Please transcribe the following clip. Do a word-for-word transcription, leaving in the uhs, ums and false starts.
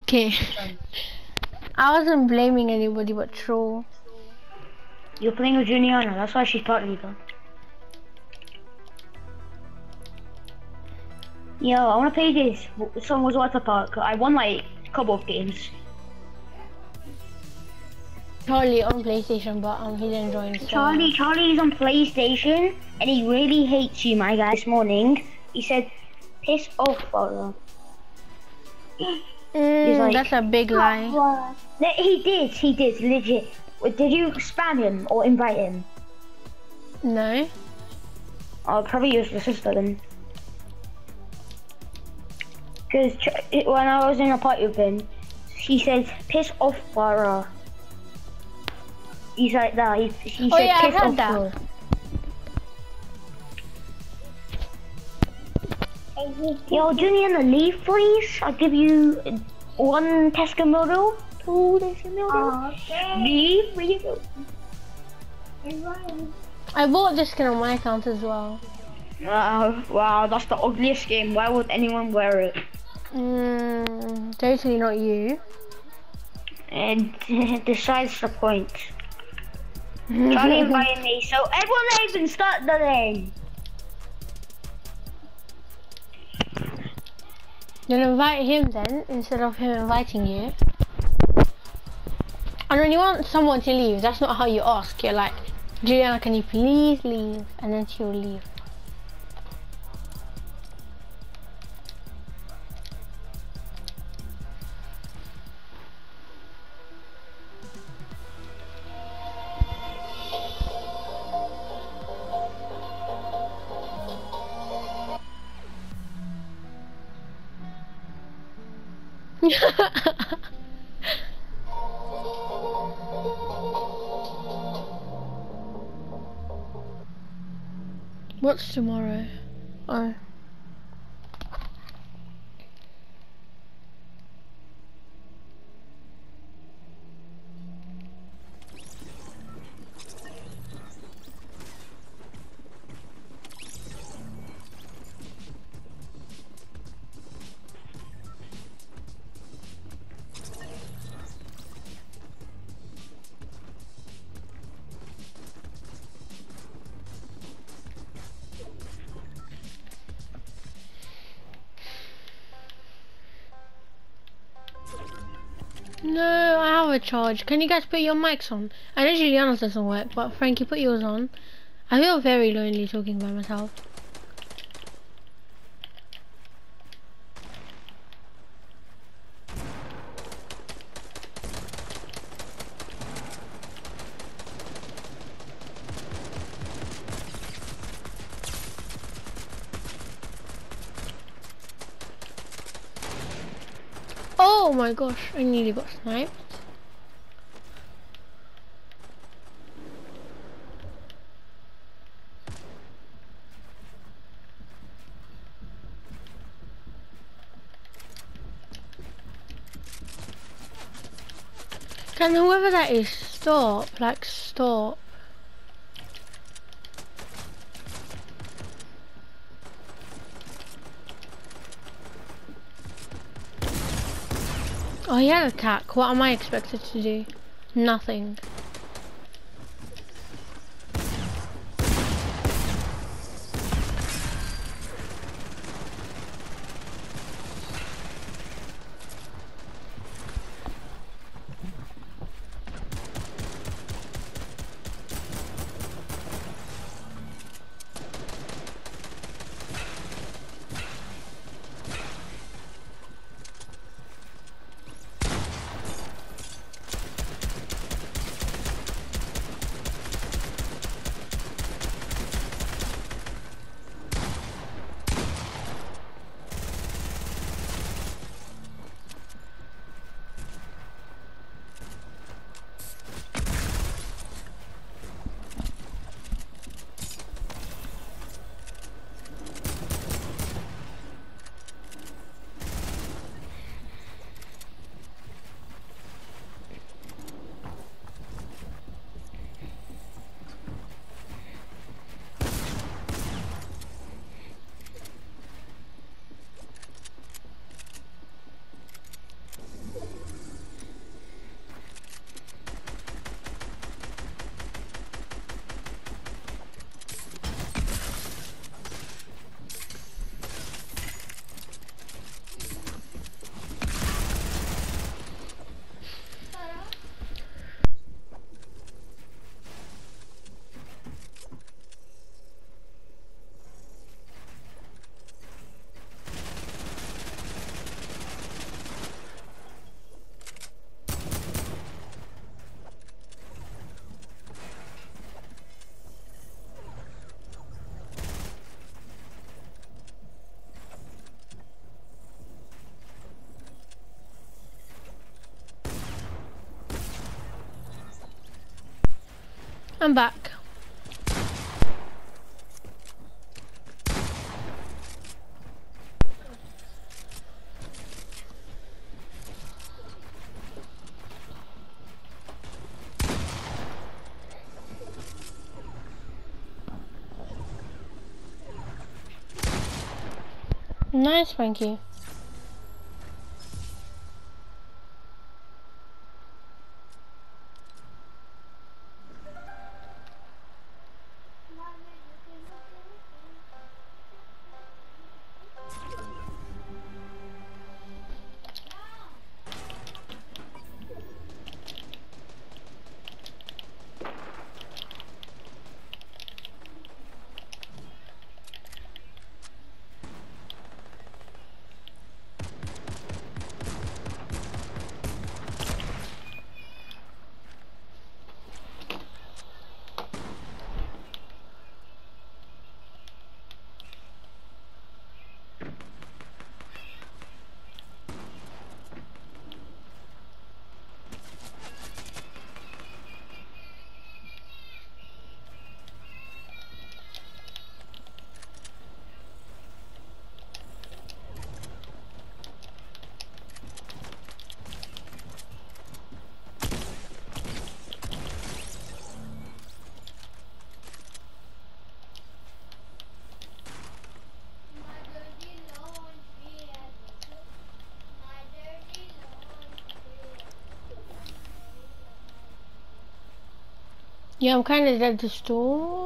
Okay. I wasn't blaming anybody but Troll. You're playing with Juliana, that's why she's part leader. Yo, I wanna play this. Song was Water Park. I won like a couple of games. Charlie on PlayStation, but um, he didn't join. So. Charlie, Charlie's on PlayStation, and he really hates you, my guy. This morning, he said, "Piss off, brother." Mm, like, that's a big lie. No, he did, he did, legit. Did you spam him or invite him? No. Oh, probably use your sister then. Because when I was in a party with him, he said, "Piss off, brother." He's like that. He, he oh said, yeah, "Piss I heard off, that. bro." Yo, Juliana, leave, please. I'll give you one Tescamodal, two Tescamodal. Oh, okay. Leave, where you go? I bought this skin on my account as well. Wow, wow, that's the ugliest game. Why would anyone wear it? Mm, totally not you. And decides the point. Charlie invited me, so everyone even start the lane. Then invite him then, instead of him inviting you. And when you want someone to leave, that's not how you ask. You're like, Juliana, can you please leave? And then she'll leave. What's tomorrow? Oh. No, I have a charge. Can you guys put your mics on? I know Juliana's doesn't work, but Frankie, put yours on. I feel very lonely talking by myself. Oh my gosh, I nearly got sniped. Can whoever that is stop? Like stop. Oh, he had attack. What am I expected to do? Nothing. I'm back. Nice, Frankie. Yeah, I'm kind of dead to store.